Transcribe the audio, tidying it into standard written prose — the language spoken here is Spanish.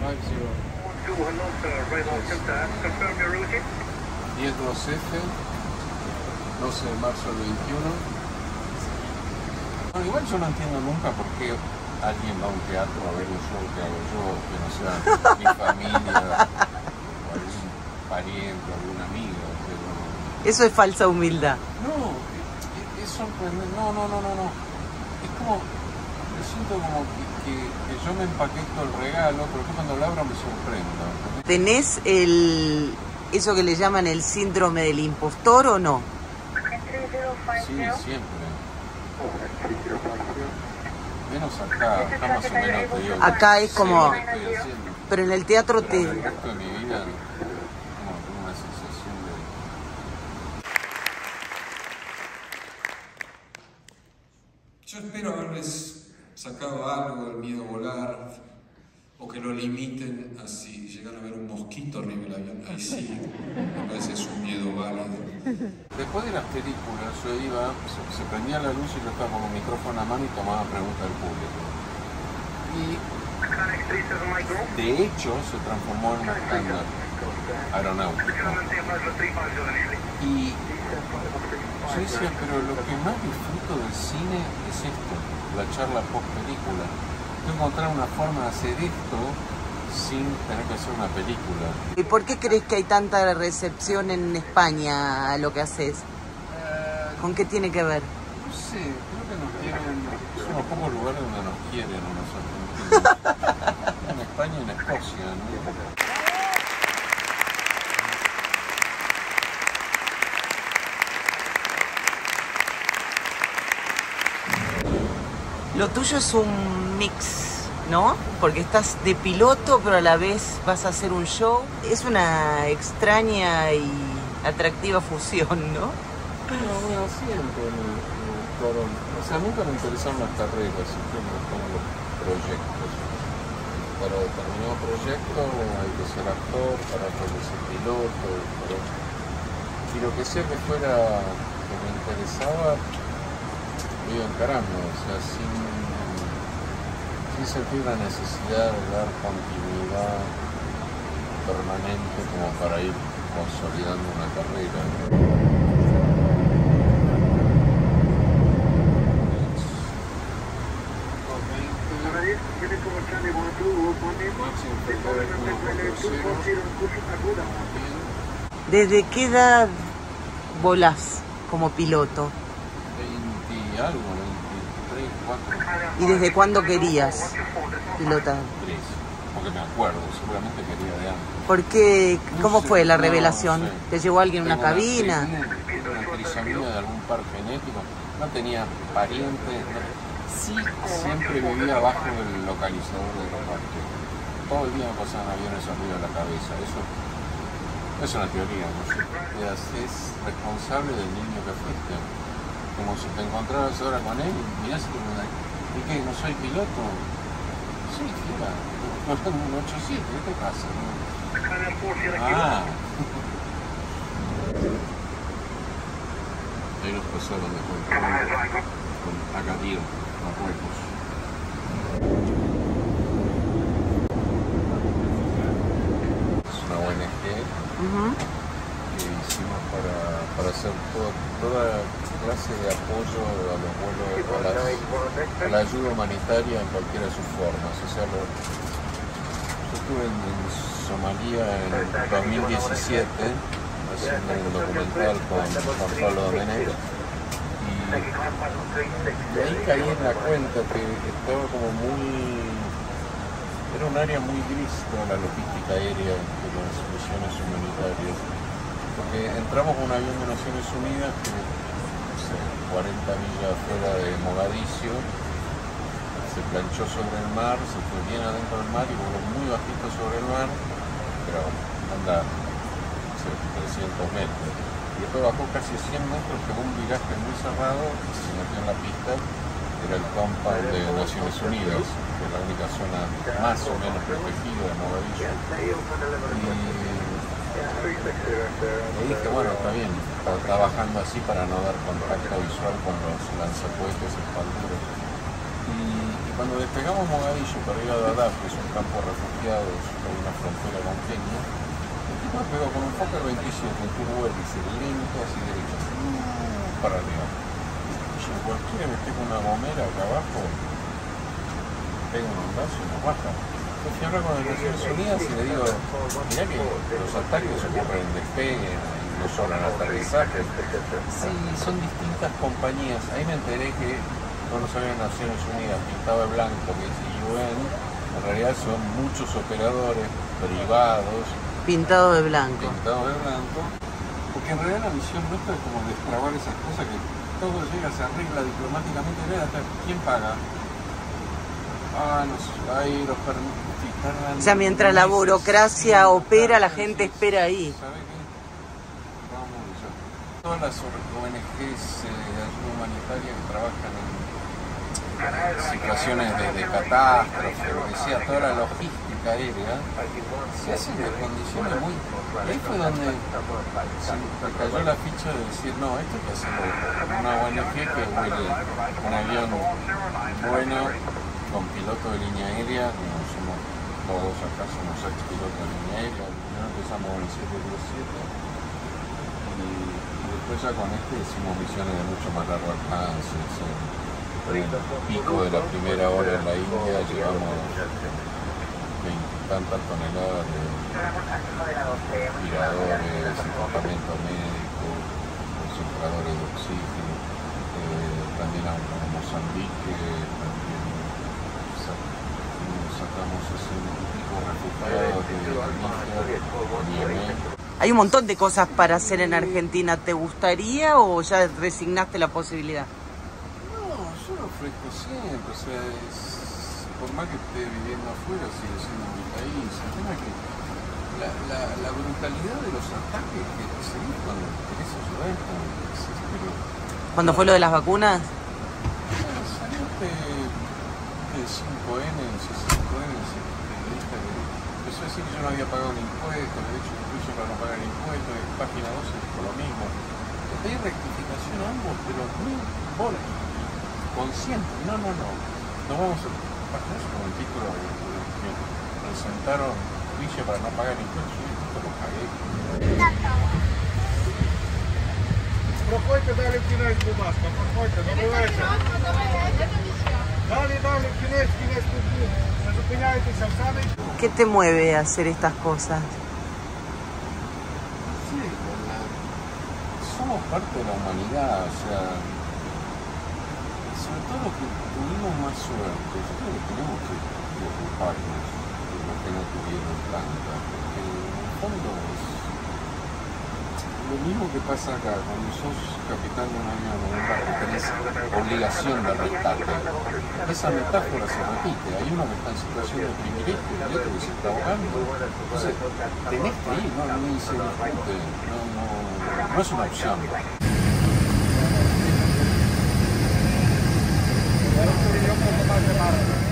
10-2F, 12 de marzo del 21. Bueno, igual yo no entiendo nunca por qué alguien va a un teatro a ver un show que hago yo, que no sea mi familia o algún pariente, algún amigo. Pero... Eso es falsa humildad. No, es sorprendente. No. Es como, yo siento como que yo me empaqueto el regalo, pero después cuando lo abro me sorprendo. ¿Tenés eso que le llaman el síndrome del impostor o no? Sí, siempre. Menos acá más o menos te digo. Acá es como... Sí, estoy haciendo. Pero en el teatro te... En el resto de mi vida, como tengo una sensación de... Yo espero haberles sacado algo del miedo a volar, o que lo limiten a si llegan a ver un mosquito arriba del avión. Ahí sí, me parece que es un miedo válido. Después de las películas yo iba, se prendía la luz y yo estaba con un micrófono a mano y tomaba preguntas del público. Y de hecho se transformó en un estándar aeronáutico. Y yo decía, pero lo que más disfruto del cine es esto, la charla post película. Encontrar una forma de hacer esto sin tener que hacer una película. ¿Y por qué crees que hay tanta recepción en España a lo que haces? ¿Con qué tiene que ver? No sé, creo que nos quieren, son los pocos lugares donde nos quieren a los argentinos. En España y en Escocia, ¿no? Lo tuyo es un mix, ¿no? Porque estás de piloto, pero a la vez vas a hacer un show. Es una extraña y atractiva fusión, ¿no? No, bueno, siempre me fueron... O sea, nunca me interesaron las carreras, siempre me gustaron los proyectos. Para determinado proyecto hay que ser actor, para otro que ser piloto, y lo que sea que fuera que me interesaba, lo iba encarando, o sea, sin sentir la necesidad de dar continuidad permanente como para ir consolidando una carrera. ¿Desde qué edad volás como piloto? 20 y algo, 23, 4. ¿Y desde cuándo querías pilotar? 3, porque me acuerdo, seguramente quería de antes. ¿Por qué? ¿Cómo fue la No, revelación? no sé. ¿Te llevó alguien en una cabina? Tengo una trisomía de algún par genético, no tenía parientes, sí, siempre vivía bajo el localizador de los barcos. Todo el día me pasaban aviones arriba de la cabeza, eso es una teoría, ¿no? Te haces responsable del niño que fuiste, como si te encontraras ahora con él y mirás y te preguntas, ¿y qué? ¿No soy piloto? Sí, mira, un 8-7, ¿qué te pasa? Ah. Ahí nos pasaron de control con Agadir, Marruecos. Es una ONG que hicimos para hacer toda clase de apoyo a los vuelos, a la ayuda humanitaria en cualquiera de sus formas. O sea, yo estuve en Somalia en 2017 haciendo un documental con Juan Pablo Domenech y ahí caí en la cuenta que estaba como era un área muy gris toda la logística aérea de las misiones humanitarias, porque entramos con un avión de Naciones Unidas que, no sé, 40 millas fuera de Mogadiscio, se planchó sobre el mar, se fue bien adentro del mar y voló muy bajito sobre el mar, pero anda 300 metros. Y después bajó casi 100 metros, pegó un viraje muy cerrado y se metió en la pista. Era el compound de Naciones Unidas, que es la única zona más o menos protegida de Mogadiscio. Y dije, bueno, está bien, está bajando así para no dar contacto visual con los lanzacohetes expandidos. Y cuando despegamos Mogadiscio para ir a Dadaab, que es un campo de refugiados con una frontera con Kenia, el tipo despegó con un Fokker 27 en turbo hélice, lento hacia derecha, para arriba. Y yo, cualquiera que esté con una gomera acá abajo, pega un ondazo y nos baja. Entonces fui a hablar con las Naciones Unidas y le digo, mirá que los ataques ocurren en despegue, no solo en aterrizaje. Sí, son distintas compañías. Ahí me enteré que no lo sabían Naciones Unidas, pintado de blanco, que es UN, en realidad son muchos operadores privados. Pintado de blanco. Pintado de blanco. Porque en realidad la misión nuestra es como destrabar esas cosas que todo llega, se arregla diplomáticamente. ¿Quién paga? No sé, ahí los permisos. O sea, mientras la burocracia opera, la gente espera ahí. ¿Sabe qué? Vamos, todas las ONGs de ayuda humanitaria que trabajan en situaciones de catástrofe, lo que sea, toda la logística aérea, se hacen de condiciones muy... Ahí fue donde se me cayó la ficha de decir, no, esto hay que hacerlo una ONG que vuele un avión bueno, con piloto de línea aérea, como somos todos acá, somos ex pilotos de línea aérea. Primero empezamos con el 737 y después ya con este hicimos misiones de mucho más largo alcance. En el pico de la primera hora en la India llevamos 20 tantas toneladas de respiradores, equipamiento médico, concentradores de oxígeno, también a Mozambique, también sacamos 60 y pico refugiados de Yemen. Hay un montón de cosas para hacer en Argentina. ¿Te gustaría o ya resignaste la posibilidad? Yo lo ofrezco siempre, o sea, por más que esté viviendo afuera, sigue siendo mi país. El tema es que la brutalidad de los ataques que se ven cuando querés ayudar, pero... ¿Cuándo fue lo de las vacunas? Salió el 5N, el C5N, empezó a decir que yo no había pagado el impuesto, de hecho incluso para no pagar el impuesto, en página 12 dijo lo mismo. Le pedí rectificación a ambos, pero muy bola. Consciente, no vamos a pasar eso con el título que presentaron juicio para no pagar el impuesto. Yo esto lo pagué. Проходьте далі в кінець, будь ласка, проходьте, добрий вечір. Далі, в кінець тут був. Не зупиняйтеся, в самий... ¿Qué te mueve a hacer estas cosas? Sí, somos parte de la humanidad, o sea... Sobre todo que tuvimos más suerte, yo creo que tenemos que ocuparnos de lo que no tuvieron tanta, porque en el fondo es lo mismo que pasa acá, cuando sos capitán de un avión o un barco, tenés obligación de rescate. Esa metáfora se repite, hay uno que está en situación de privilegio y otro que se está ahogando. Entonces, tenés que ir, no se discute, no es una opción. Я розповім, як допомагати.